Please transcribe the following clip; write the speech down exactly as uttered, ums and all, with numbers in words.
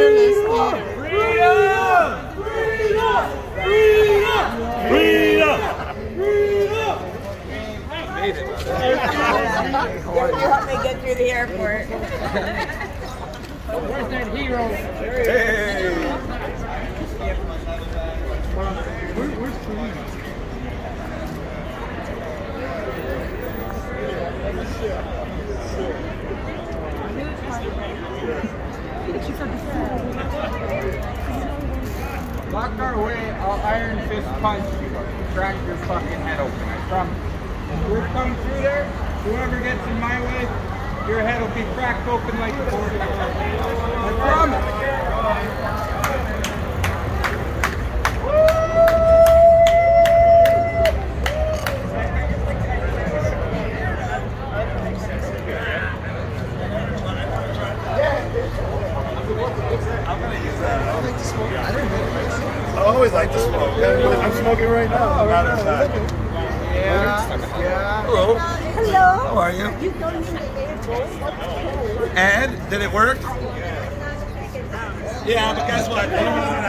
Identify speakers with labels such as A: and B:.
A: Freedom! Freedom! Freedom! Freedom!
B: Made it.
C: You helped me get through the airport.
A: Where's that hero?
B: Hey!
A: Where, where's Kareem?
D: Lock our way, I'll iron fist punch you. Crack your fucking head open, I promise. If we're coming through there, whoever gets in my way, your head will be cracked open like a board. I promise.
B: I always like to smoke. I'm smoking right now. I'm out of time.
D: Yeah, yeah.
B: Hello.
C: Hello.
B: How are you?
C: You don't need the airport.
B: And did it work? Yeah, but guess what?